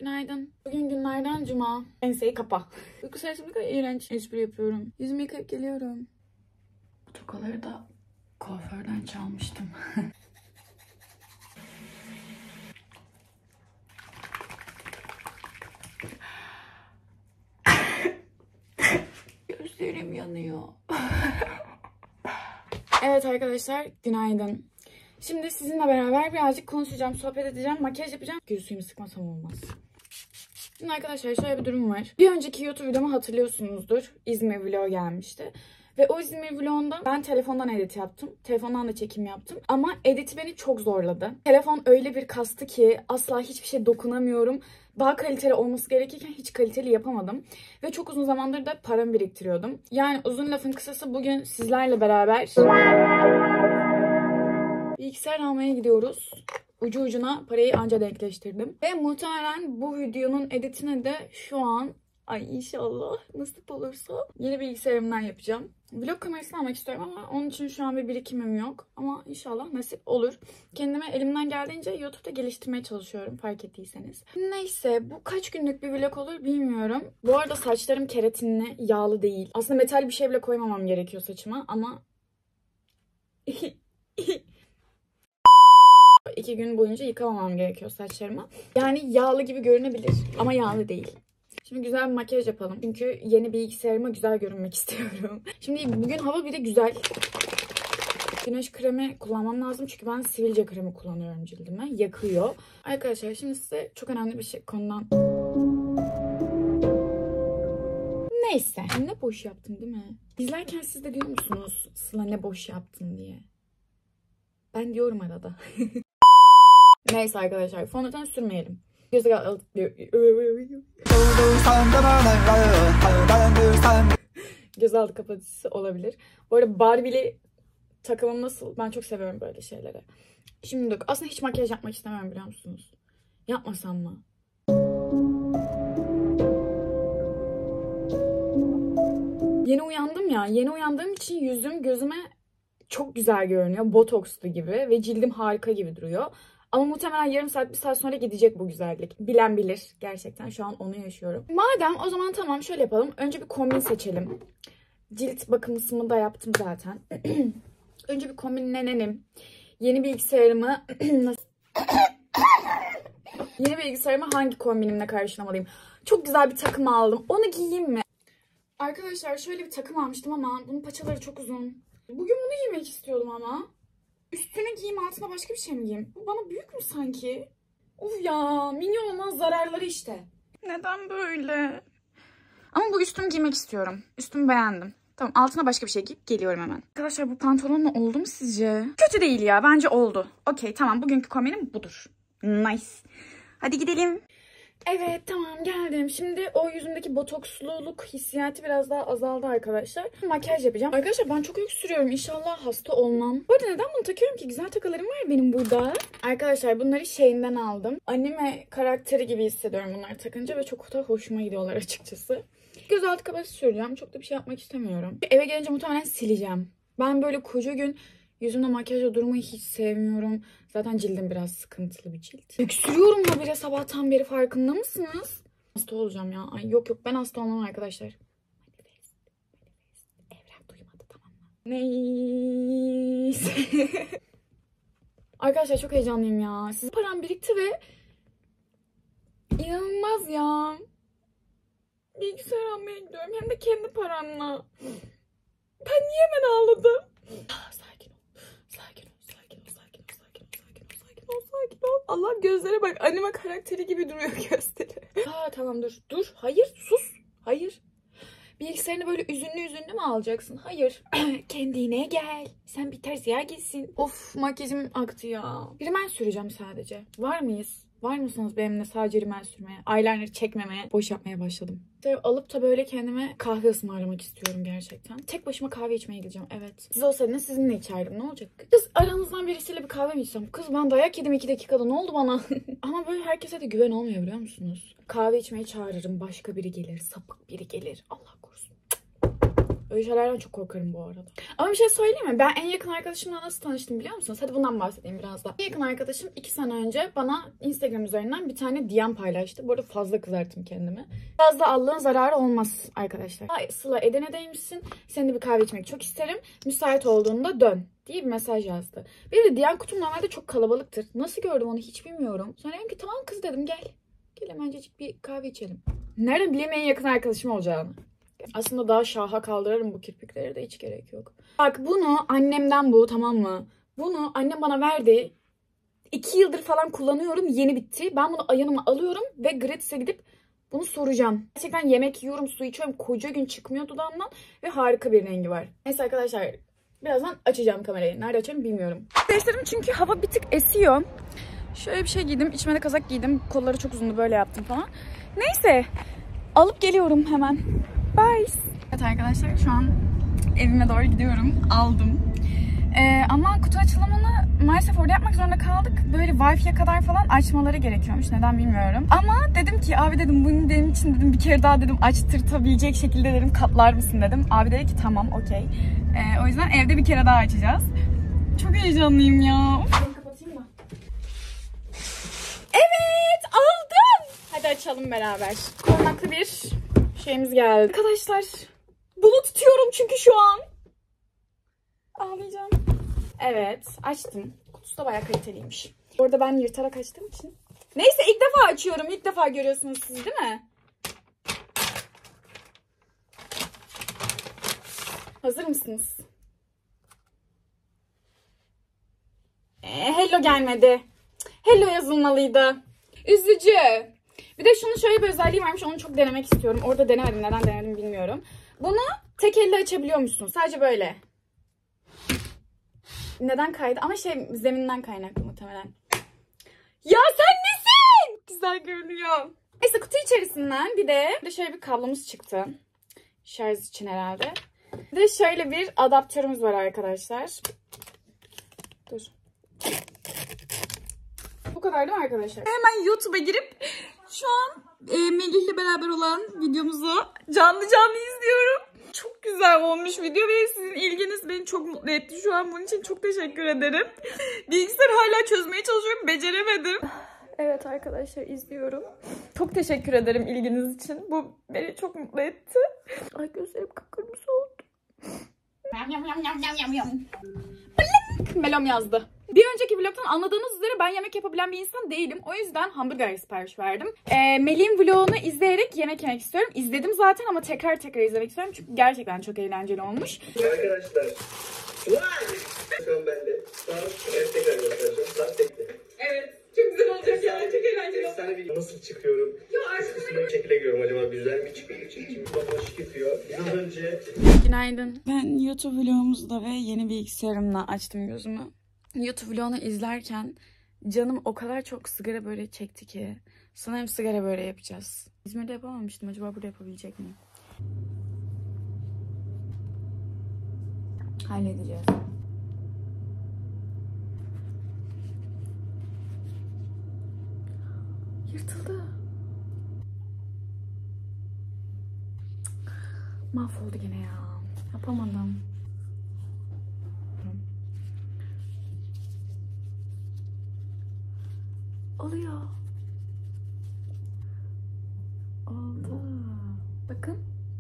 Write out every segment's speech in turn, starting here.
Günaydın. Bugün günlerden cuma. Enseyi kapa. Uyku sayesinde ne kadar iğrenç espri yapıyorum. Yüzümü yıkayıp geliyorum. Bu tokaları da kuaförden çalmıştım. Gözlerim yanıyor. Evet arkadaşlar, günaydın. Şimdi sizinle beraber birazcık konuşacağım, sohbet edeceğim, makyaj yapacağım. Gül suyumu sıkmasam olmaz. Şimdi arkadaşlar şöyle bir durum var. Bir önceki YouTube videomu hatırlıyorsunuzdur. İzmir vlogu gelmişti. Ve o İzmir vlogunda ben telefondan edit yaptım. Telefondan da çekim yaptım. Ama editi beni çok zorladı. Telefon öyle bir kastı ki asla hiçbir şey dokunamıyorum. Daha kaliteli olması gerekirken hiç kaliteli yapamadım. Ve çok uzun zamandır da paramı biriktiriyordum. Yani uzun lafın kısası bugün sizlerle beraber bilgisayar almaya gidiyoruz. Ucu ucuna parayı anca denkleştirdim. Ve muhtemelen bu videonun editini de şu an, ay inşallah nasip olursa, yeni bilgisayarımdan yapacağım. Vlog kamerasını almak istiyorum ama onun için şu an bir birikimim yok. Ama inşallah nasip olur. Kendime elimden geldiğince YouTube'da geliştirmeye çalışıyorum, fark ettiyseniz. Neyse, bu kaç günlük bir vlog olur bilmiyorum. Bu arada saçlarım keratinli, yağlı değil. Aslında metal bir şey bile koymamam gerekiyor saçıma ama 2 gün boyunca yıkamamam gerekiyor saçlarımı. Yani yağlı gibi görünebilir ama yağlı değil. Şimdi güzel bir makyaj yapalım. Çünkü yeni bilgisayarıma güzel görünmek istiyorum. Şimdi bugün hava bir de güzel. Güneş kremi kullanmam lazım. Çünkü ben sivilce kremi kullanıyorum cildime. Yakıyor. Arkadaşlar şimdi size çok önemli bir konudan... Neyse. Ne boş yaptım değil mi? İzlerken siz de diyor musunuz Sıla ne boş yaptın diye? Ben diyorum arada. Neyse arkadaşlar, fondöten sürmeyelim. Gözaltı kapatıcısı olabilir. Bu arada Barbie'li takımım nasıl? Ben çok seviyorum böyle şeyleri. Şimdi aslında hiç makyaj yapmak istemem, biliyor musunuz? Yapmasam mı? Yeni uyandım ya. Yeni uyandığım için yüzüm gözüme çok güzel görünüyor. Botokslu gibi ve cildim harika gibi duruyor. Ama muhtemelen yarım saat, bir saat sonra gidecek bu güzellik. Bilen bilir. Gerçekten şu an onu yaşıyorum. Madem o zaman tamam, şöyle yapalım. Önce bir kombin seçelim. Cilt bakımısını da yaptım zaten. Önce bir kombinlenelim. Yeni bilgisayarımı Yeni bilgisayarımı hangi kombinimle karşılamalıyım? Çok güzel bir takım aldım. Onu giyeyim mi? Arkadaşlar şöyle bir takım almıştım ama bunun paçaları çok uzun. Bugün bunu giymek istiyordum ama. Üstüne giyeyim, altına başka bir şey mi giyeyim? Bu bana büyük mü sanki? Of ya, minyon olmaz zararları işte. Neden böyle? Ama bu üstümü giymek istiyorum. Üstümü beğendim. Tamam, altına başka bir şey giyip geliyorum hemen. Arkadaşlar bu pantolonla oldu mu sizce? Kötü değil ya, bence oldu. Okey tamam, bugünkü kombinim budur. Nice. Hadi gidelim. Evet tamam, geldim. Şimdi o yüzümdeki botoksluluk hissiyatı biraz daha azaldı arkadaşlar. Makyaj yapacağım. Arkadaşlar ben çok öksürüyorum. İnşallah hasta olmam. Bu arada neden bunu takıyorum ki? Güzel tokalarım var benim burada. Arkadaşlar bunları Shein'den aldım. Anime karakteri gibi hissediyorum bunları takınca ve çok da hoşuma gidiyorlar açıkçası. Gözaltı kapatıcı süreceğim. Çok da bir şey yapmak istemiyorum. Eve gelince muhtemelen sileceğim. Ben böyle koca gün yüzümde makyajla durmayı hiç sevmiyorum. Zaten cildim biraz sıkıntılı bir cilt. Öksürüyorum da bile sabahtan beri, farkında mısınız? Hasta olacağım ya. Ay yok ben hasta olmam arkadaşlar. Manifest. Evren duymadı, tamam mı? Neyse. Arkadaşlar çok heyecanlıyım ya. Sizin param birikti ve inanılmaz ya. Bilgisayar almaya gidiyorum. Hem de kendi paramla. Ben niye hemen ağladım? Sakin ol. Sakin ol. Sakin ol. Sakin ol. Sakin ol. Sakin ol. Sakin ol. Sakin ol. Allah, gözlere bak. Anime karakteri gibi duruyor gözleri. Tamam dur. Dur. Hayır. Sus. Hayır. Bilgisayarını böyle üzünlü mü alacaksın? Hayır. Kendine gel. Sen bir terziye gitsin. Of, makyajım aktı ya. Rimel süreceğim sadece. Var mıyız? Var mısınız benimle sadece rimel sürmeye? Eyeliner çekmemeye, boş yapmaya başladım. Alıp da böyle kendime kahve ısmarlamak istiyorum gerçekten. Tek başıma kahve içmeye gideceğim, evet. Siz olsaydınız sizinle içerdim, ne olacak? Kız aranızdan birisiyle bir kahve mi içsem? Kız ben dayak yedim 2 dakikada, ne oldu bana? Ama böyle herkese de güven olmuyor, biliyor musunuz? Kahve içmeye çağırırım, başka biri gelir, sapık biri gelir. Allah korusun. Öyle şeylerden çok korkarım bu arada. Ama bir şey söyleyeyim mi? Ben en yakın arkadaşımla nasıl tanıştım biliyor musunuz? Hadi bundan bahsedeyim biraz da. En yakın arkadaşım 2 sene önce bana Instagram üzerinden bir tane DM paylaştı. Bu arada fazla kızarttım kendimi. Biraz da Allah'ın zararı olmaz arkadaşlar. Sıla Edirne'deymişsin. Seninle bir kahve içmek çok isterim. Müsait olduğunda dön diye bir mesaj yazdı. Bir de DM kutum normalde çok kalabalıktır. Nasıl gördüm onu hiç bilmiyorum. Sonra dedim ki tamam kız dedim gel. Gel hemencecik bir kahve içelim. Nereden bileyim en yakın arkadaşım olacağını. Aslında daha şaha kaldırırım bu kirpikleri de hiç gerek yok. Bak bunu annemden bu tamam mı? Bunu annem bana verdi. 2 yıldır falan kullanıyorum. Yeni bitti. Ben bunu yanıma alıyorum ve gratis'e gidip bunu soracağım. Gerçekten yemek yiyorum, su içiyorum. Koca gün çıkmıyor dudağımdan ve harika bir rengi var. Neyse arkadaşlar birazdan açacağım kamerayı. Nerede açarım bilmiyorum. Değiştirdim çünkü hava bir tık esiyor. Şöyle bir şey giydim. İçime de kazak giydim. Kolları çok uzundu böyle yaptım falan. Neyse alıp geliyorum hemen. Bye. Evet arkadaşlar şu an evime doğru gidiyorum. Aldım. Ama kutu açılımını maalesef orada yapmak zorunda kaldık. Böyle Wi-Fi'ye kadar falan açmaları gerekiyormuş. Neden bilmiyorum. Ama dedim ki abi dedim bunu benim için dedim bir kere daha dedim açtırtabilecek şekilde dedim katlar mısın dedim. Abi dedi ki tamam okey. O yüzden evde bir kere daha açacağız. Çok heyecanlıyım ya. Kapatayım mı? Evet aldım. Hadi açalım beraber. Korunaklı bir şeyimiz geldi. Arkadaşlar bunu tutuyorum çünkü şu an. Ağlayacağım. Evet açtım. Kutusu da bayağı kaliteliymiş. Orada ben yırtarak açtığım için. Neyse ilk defa açıyorum. İlk defa görüyorsunuz siz değil mi? Hazır mısınız? Hello gelmedi. Hello yazılmalıydı. Üzücü. Bir de şunun şöyle bir özelliği varmış. Onu çok denemek istiyorum. Orada denemedim. Neden denemedim bilmiyorum. Bunu tek elle açabiliyor musun? Sadece böyle. Neden kaydı? Ama zeminden kaynaklı muhtemelen. Ya sen nesin? Güzel görünüyor. Neyse kutu içerisinden bir de şöyle bir kablomuz çıktı. Şarj için herhalde. Bir de şöyle bir adaptörümüz var arkadaşlar. Dur. Bu kadar değil mi arkadaşlar? Hemen YouTube'a girip şu an Melih'le beraber olan videomuzu canlı izliyorum. Çok güzel olmuş video ve sizin ilginiz beni çok mutlu etti. Şu an bunun için çok teşekkür ederim. Bilgisayarı hala çözmeye çalışıyorum. Beceremedim. Evet arkadaşlar izliyorum. Çok teşekkür ederim ilginiz için. Bu beni çok mutlu etti. Ay gözlerim kıpkırmızı oldu. Melom yazdı. Bir önceki vlogdan anladığınız üzere ben yemek yapabilen bir insan değilim. O yüzden hamburger sipariş verdim. Melih'in vlogunu izleyerek yemek yemek istiyorum. İzledim zaten ama tekrar izlemek istiyorum. Çünkü gerçekten çok eğlenceli olmuş. Arkadaşlar. Şu an bende. Evet tekrar göstereceğim. Saat tekte. Evet. Çok güzel olacak ya. Çok eğlenceli olacak. Efsane bir nasıl çıkıyorum? Üstüne bir şekilde giriyorum acaba güzel mi çıkıyor? Çünkü bana şık yapıyor. Biraz önce... Günaydın. Ben YouTube vlogumuzda ve yeni bilgisayarımla açtım gözümü. YouTube vlogunu izlerken canım o kadar çok sigara böreği çekti ki. Sanırım sigara böreği yapacağız. İzmir'de yapamamıştım. Acaba burada yapabilecek miyim? Halledeceğiz. Yırtıldı. Mahvoldu gene ya. Yapamadım. Oluyor. Oldu. Bakın.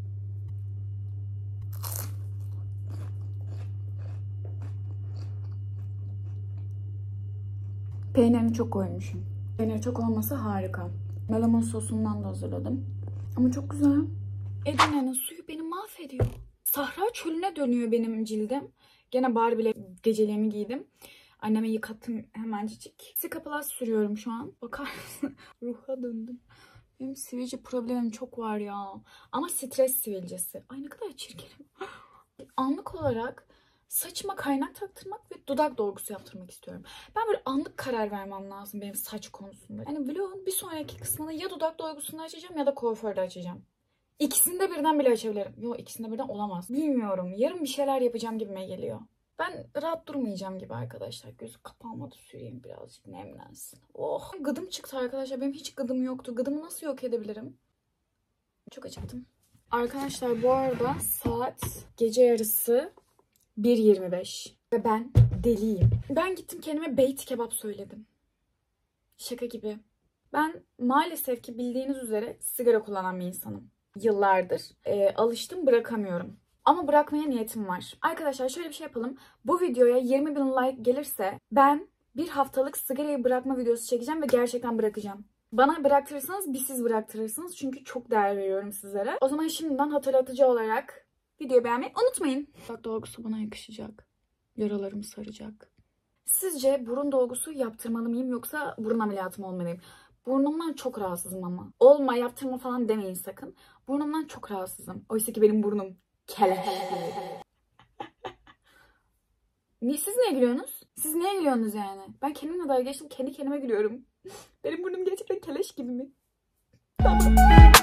Peynirini çok koymuşum. Peynir çok olması harika. Melamon sosundan da hazırladım. Ama çok güzel. Edirne'nin suyu beni mahvediyor. Sahra çölüne dönüyor benim cildim. Gene Barbie'le geceliğimi giydim. Anneme yıkattım hemencik. Sikaplast sürüyorum şu an. Bakar mısın? Ruha döndüm. Benim sivilce problemim çok var ya. Ama stres sivilcesi. Ay ne kadar çirkinim. Anlık olarak saçıma kaynak taktırmak ve dudak dolgusu yaptırmak istiyorum. Ben böyle anlık karar vermem lazım benim saç konusunda. Yani vlogun bir sonraki kısmını ya dudak dolgusunu açacağım ya da kuaförde açacağım. İkisini de birden bile açabilirim. Yok ikisini de birden olamaz. Bilmiyorum. Yarın bir şeyler yapacağım gibime geliyor. Ben rahat durmayacağım gibi arkadaşlar. Gözü kapanmadı süreyim birazcık nemlensin. Oh. Gıdım çıktı arkadaşlar. Benim hiç gıdım yoktu. Gıdımı nasıl yok edebilirim? Çok acıktım. Arkadaşlar bu arada saat gece yarısı 1:25 ve ben deliyim. Ben gittim kendime beyti kebap söyledim. Şaka gibi. Ben maalesef ki bildiğiniz üzere sigara kullanan bir insanım. Yıllardır. Alıştım, bırakamıyorum. Ama bırakmaya niyetim var. Arkadaşlar şöyle bir şey yapalım. Bu videoya 20.000 like gelirse ben bir haftalık sigarayı bırakma videosu çekeceğim ve gerçekten bırakacağım. Bana bıraktırırsanız bir siz bıraktırırsınız. Çünkü çok değer veriyorum sizlere. O zaman şimdiden hatırlatıcı olarak videoyu beğenmeyi unutmayın. Dudak dolgusu bana yakışacak. Yaralarımı saracak. Sizce burun dolgusu yaptırmalı mıyım yoksa burun ameliyatı mı olmalıyım? Burnumdan çok rahatsızım ama. Olma, yaptırma falan demeyin sakın. Burnumdan çok rahatsızım. Oysa ki benim burnum kele. Siz niye gülüyorsunuz? Siz niye gülüyorsunuz yani? Ben kendimle dalga geçtim, kendi kendime gülüyorum. Benim burnum gerçekten keleş gibi mi? Tamam.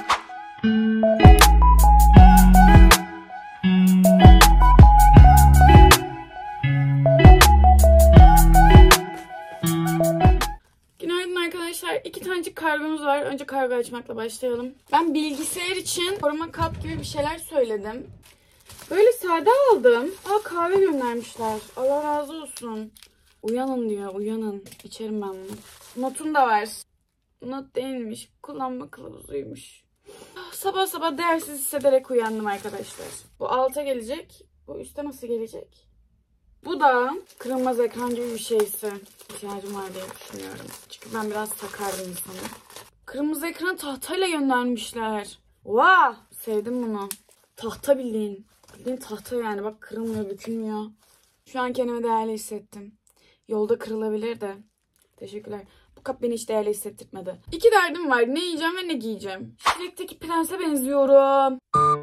Günaydın arkadaşlar. 2 tanecik kargomuz var. Önce kargo açmakla başlayalım. Ben bilgisayar için koruma kap gibi bir şeyler söyledim. Böyle sade aldım. Kahve göndermişler. Allah razı olsun. Uyanın diyor, uyanın. İçerim ben bunu. Notun da var. Not değilmiş. Kullanma kılavuzuymuş. Sabah sabah değersiz hissederek uyandım arkadaşlar. Bu alta gelecek. Bu üstte nasıl gelecek? Bu da kırılmaz ekran gibi bir şeyse ihtiyacım var diye düşünüyorum. Çünkü ben biraz takar bir insanım. Kırmızı ekran tahtayla göndermişler. Vah! Sevdim bunu. Tahta bildiğin. Bildiğin tahta yani. Bak kırılmıyor, bükülmüyor. Şu an kendimi değerli hissettim. Yolda kırılabilir de. Teşekkürler. Bu kap beni hiç değerli hissettirmedi. 2 derdim var. Ne yiyeceğim ve ne giyeceğim. Shrek'teki prense benziyorum.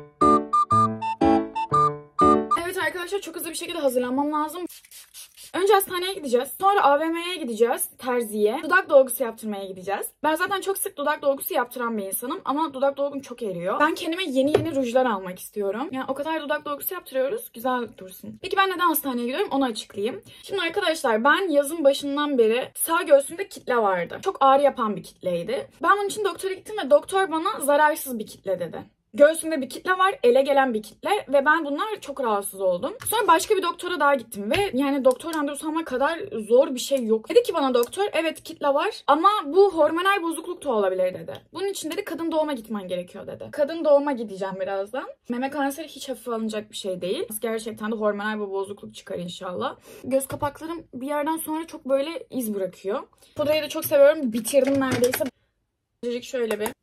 Evet arkadaşlar çok hızlı bir şekilde hazırlanmam lazım. Önce hastaneye gideceğiz. Sonra AVM'ye gideceğiz. Terziye. Dudak dolgusu yaptırmaya gideceğiz. Ben zaten çok sık dudak dolgusu yaptıran bir insanım. Ama dudak dolgum çok eriyor. Ben kendime yeni rujlar almak istiyorum. Yani o kadar dudak dolgusu yaptırıyoruz. Güzel dursun. Peki ben neden hastaneye gidiyorum? Onu açıklayayım. Şimdi arkadaşlar ben yazın başından beri sağ göğsümde kitle vardı. Çok ağrı yapan bir kitleydi. Ben bunun için doktora gittim ve doktor bana zararsız bir kitle dedi. Göğsümde bir kitle var, ele gelen bir kitle ve ben bunlar çok rahatsız oldum. Sonra başka bir doktora daha gittim ve yani doktor randevusu almak kadar zor bir şey yok. Dedi ki bana doktor, evet kitle var ama bu hormonal bozukluk da olabilir dedi. Bunun için dedi kadın doğuma gitmen gerekiyor dedi. Kadın doğuma gideceğim birazdan. Meme kanseri hiç hafife alınacak bir şey değil. Gerçekten de hormonal bir bozukluk çıkar inşallah. Göz kapaklarım bir yerden sonra çok böyle iz bırakıyor. Pudrayı da çok seviyorum. Bitirdim neredeyse. Şöyle bir.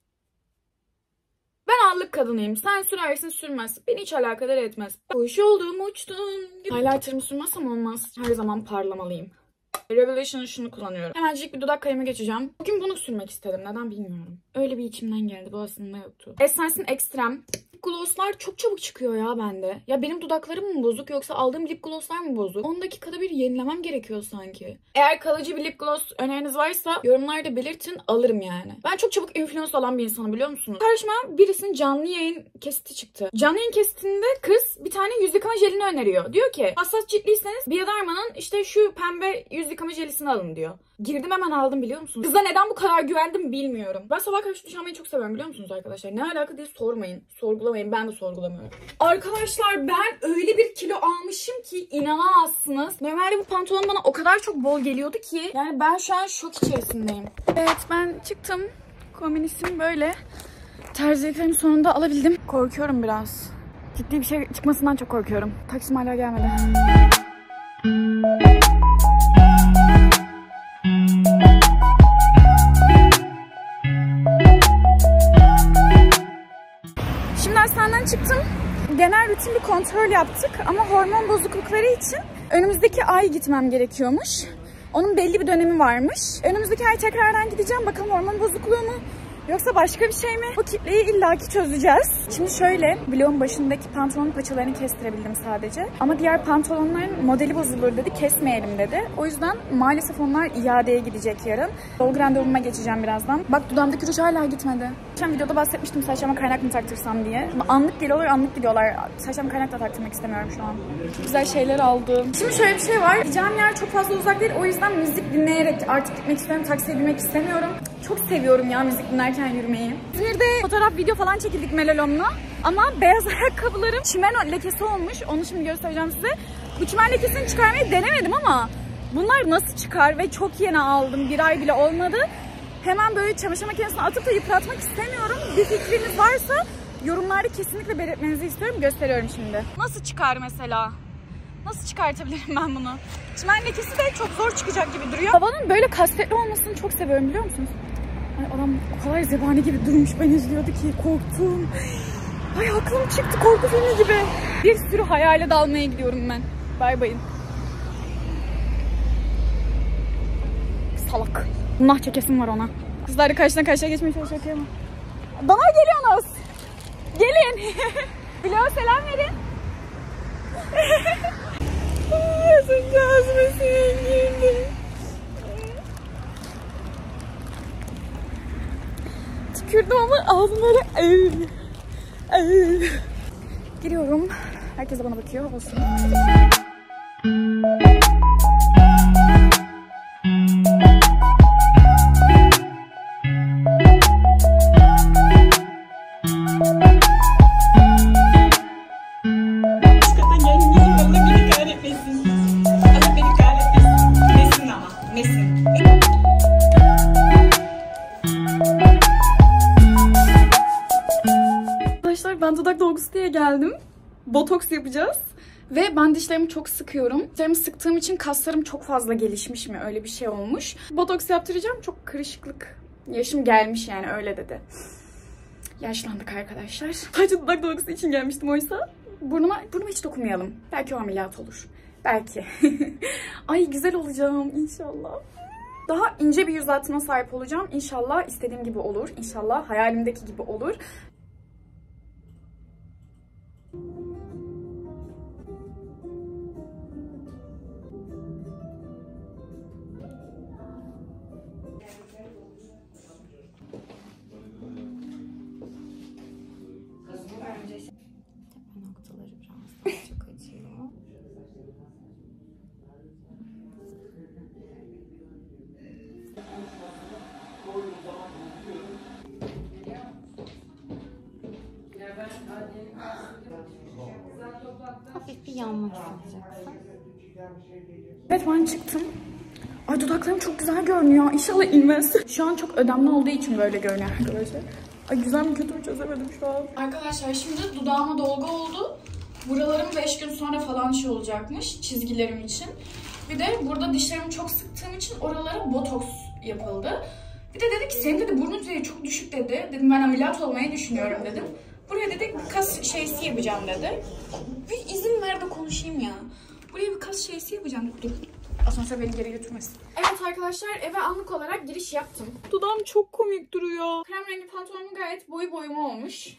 Ben allık kadınıyım. Sen sürersin sürmezsin. Beni hiç alakadar etmez. Kuş oldum uçtum. Highlighter'ımı sürmezsem olmaz. Her zaman parlamalıyım. Revelation'ın şunu kullanıyorum. Hemencik bir dudak kalemi geçeceğim. Bugün bunu sürmek istedim. Neden bilmiyorum. Öyle bir içimden geldi. Bu aslında yoktu. Essence'in Extreme. Glosslar çok çabuk çıkıyor ya bende. Ya benim dudaklarım mı bozuk yoksa aldığım lip glosslar mı bozuk? 10 dakikada bir yenilemem gerekiyor sanki. Eğer kalıcı bir lip gloss öneriniz varsa yorumlarda belirtin, alırım yani. Ben çok çabuk influence olan bir insanım biliyor musunuz? Karşıma birisinin canlı yayın kesiti çıktı. Canlı yayın kesitinde kız bir tane yüz yıkama jelini öneriyor. Diyor ki hassas ciltliyseniz Bioderma'nın işte şu pembe yüz yıkama jelisini alın diyor. Girdim hemen aldım biliyor musunuz? Kıza neden bu kadar güvendim bilmiyorum. Ben sabah karşı duş almayı çok seviyorum biliyor musunuz arkadaşlar? Ne alaka diye sormayın. Sorgulamayın. Ben de sorgulamıyorum. Arkadaşlar ben öyle bir kilo almışım ki inanamazsınız. Normalde bu pantolon bana o kadar çok bol geliyordu ki. Yani ben şu an şok içerisindeyim. Evet ben çıktım. Kombinistim böyle. Terziliklerin sonunda alabildim. Korkuyorum biraz. Ciddi bir şey çıkmasından çok korkuyorum. Taksim hala gelmedi. Şimdi hastaneden çıktım. Genel rutin bir kontrol yaptık ama hormon bozuklukları için önümüzdeki ay gitmem gerekiyormuş. Onun belli bir dönemi varmış. Önümüzdeki ay tekrardan gideceğim. Bakalım hormon bozukluğu mu? Yoksa başka bir şey mi? Bu kitleyi illaki çözeceğiz. Şimdi şöyle, bloğun başındaki pantolonun paçalarını kestirebildim sadece. Ama diğer pantolonların modeli bozulur dedi, kesmeyelim dedi. O yüzden maalesef onlar iadeye gidecek yarın. Dolgu randevuma geçeceğim birazdan. Bak dudağımdaki ruj hala gitmedi. Geçen videoda bahsetmiştim saçlarıma kaynak mı taktırsam diye. Anlık geliyorlar, anlık gidiyorlar. Saçlarıma kaynak da taktırmak istemiyorum şu an. Güzel şeyler aldım. Şimdi şöyle bir şey var. Gideceğim yer çok fazla uzak değil. O yüzden müzik dinleyerek artık gitmek istiyorum. Taksiye binmek istemiyorum. Çok seviyorum ya müzik dinlerken yürümeyi. İzmir'de fotoğraf, video falan çekildik Melalom'la. Ama beyaz ayakkabılarım çimen lekesi olmuş. Onu şimdi göstereceğim size. Bu çimen lekesini çıkarmayı denemedim ama bunlar nasıl çıkar ve çok yeni aldım. 1 ay bile olmadı. Hemen böyle çamaşır makinesine atıp da yıpratmak istemiyorum. Bir fikriniz varsa yorumlarda kesinlikle belirtmenizi istiyorum. Gösteriyorum şimdi. Nasıl çıkar mesela? Nasıl çıkartabilirim ben bunu? Çimen lekesi de çok zor çıkacak gibi duruyor. Havanın böyle kasvetli olmasını çok seviyorum, biliyor musunuz? Ay adam o kadar zebani gibi durmuş, beni izliyordu ki korktum. Ay aklım çıktı, korku filmi gibi. Bir sürü hayale dalmaya gidiyorum ben. Bay bayın. Salak. Nah çekesim var ona. Kızlar da karşıdan karşıya geçmeye çalışıyor ama. Bana geliyorsunuz. Gelin. Vlog'a selam verin. Yazınca azmesine girdi. Tükürdüm ama ağzım böyle giriyorum. Herkes de bana bakıyor. Olsun. Ben dudak dolgusu diye geldim. Botoks yapacağız. Ve ben dişlerimi çok sıkıyorum. Dişlerimi sıktığım için kaslarım çok fazla gelişmiş mi? Öyle bir şey olmuş. Botoks yaptıracağım. Çok kırışıklık. Yaşım gelmiş yani, öyle dedi. Yaşlandık arkadaşlar. Sadece dudak dolgusu için gelmiştim oysa. Burnuma hiç dokunmayalım. Belki o ameliyat olur. Belki. Ay güzel olacağım inşallah. Daha ince bir yüz hatına sahip olacağım. İnşallah istediğim gibi olur. İnşallah hayalimdeki gibi olur. Noktaları biraz daha çok acıyor. Hafif bir yanmak isteyeceksin. Evet ben çıktım. Ay dudaklarım çok güzel görünüyor. İnşallah inmez. Şu an çok ödemli olduğu için böyle görünüyor arkadaşlar. Ay güzel mi kötü mü çözemedim şu an. Arkadaşlar şimdi dudağıma dolgu oldu. Buralarım 5 gün sonra falan şey olacakmış çizgilerim için. Bir de burada dişlerimi çok sıktığım için oralara botoks yapıldı. Bir de dedi ki senin dedi burnun düzeyi çok düşük dedi. Dedim ben ameliyat olmayı düşünüyorum dedim. Buraya dedi bir kas şeysi yapacağım dedi. Bir izin ver de konuşayım ya. Buraya bir kas şeysi yapacağım dedi. Dur. Asansör beni geri götürmesin. Evet arkadaşlar eve anlık olarak giriş yaptım. Dudağım çok komik duruyor. Krem rengi pantolonum gayet boyuma olmuş.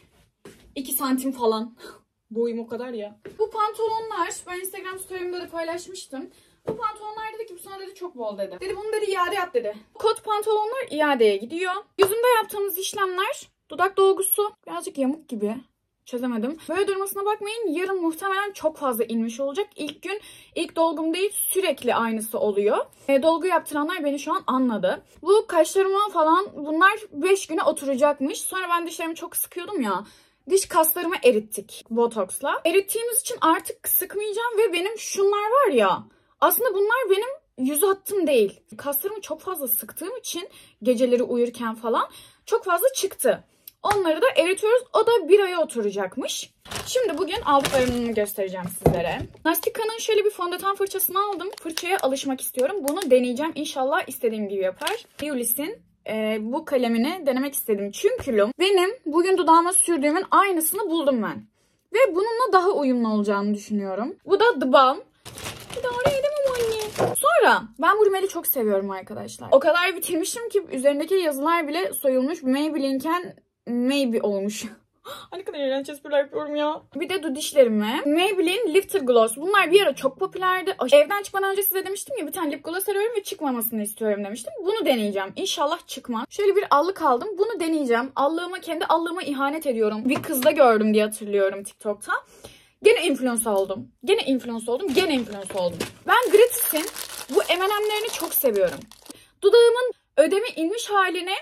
2 santim falan. Boyum o kadar ya. Bu pantolonlar ben Instagram story'imde de paylaşmıştım. Bu pantolonlar dedi ki bu sana dedi çok bol dedi. Dedi bunu dedi iade yap dedi. Kot pantolonlar iadeye gidiyor. Yüzümde yaptığımız işlemler dudak dolgusu birazcık yamuk gibi. Çözemedim. Böyle durmasına bakmayın. Yarın muhtemelen çok fazla inmiş olacak. İlk gün ilk dolgum değil sürekli aynısı oluyor. Dolgu yaptıranlar beni şu an anladı. Bu kaşlarıma falan bunlar 5 güne oturacakmış. Sonra ben dişlerimi çok sıkıyordum ya. Diş kaslarımı erittik botoksla. Erittiğimiz için artık sıkmayacağım ve benim şunlar var ya. Aslında bunlar benim yüz hattım değil. Kaslarımı çok fazla sıktığım için geceleri uyurken falan çok fazla çıktı. Onları da eritiyoruz. O da 1 aya oturacakmış. Şimdi bugün aldıklarımı göstereceğim sizlere. Nastika'nın şöyle bir fondöten fırçasını aldım. Fırçaya alışmak istiyorum. Bunu deneyeceğim. İnşallah istediğim gibi yapar. Ulis'in bu kalemini denemek istedim. Çünkü benim bugün dudağıma sürdüğümün aynısını buldum ben. Ve bununla daha uyumlu olacağını düşünüyorum. Bu da The Balm. Bir de oraya edemem anne. Sonra ben bu rimeli çok seviyorum arkadaşlar. O kadar bitirmişim ki üzerindeki yazılar bile soyulmuş. Maybelline'ken Maybe olmuş. Ne kadar eğlenceli espriler yapıyorum ya. Bir de dişlerime Maybelline Lifter Gloss. Bunlar bir ara çok popülerdi. Evden çıkmadan önce size demiştim ya bir tane lip gloss arıyorum ve çıkmamasını istiyorum demiştim. Bunu deneyeceğim. İnşallah çıkmaz. Şöyle bir allık aldım. Bunu deneyeceğim. Kendi allığıma ihanet ediyorum. Bir kızda gördüm diye hatırlıyorum TikTok'ta. Gene influence oldum. Gene influence oldum. Ben Gratis'in bu M&M'lerini çok seviyorum. Dudağımın ödemi inmiş haline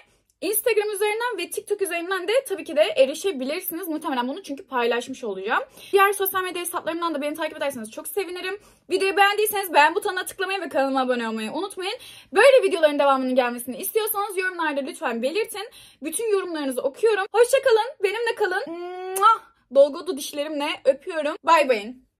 Instagram üzerinden ve TikTok üzerinden de tabii ki de erişebilirsiniz. Muhtemelen bunu çünkü paylaşmış olacağım. Diğer sosyal medya hesaplarımdan da beni takip ederseniz çok sevinirim. Videoyu beğendiyseniz beğen butonuna tıklamayı ve kanalıma abone olmayı unutmayın. Böyle videoların devamının gelmesini istiyorsanız yorumlarda lütfen belirtin. Bütün yorumlarınızı okuyorum. Hoşça kalın, benimle kalın. Dolgodu dişlerimle öpüyorum. Bay bayın.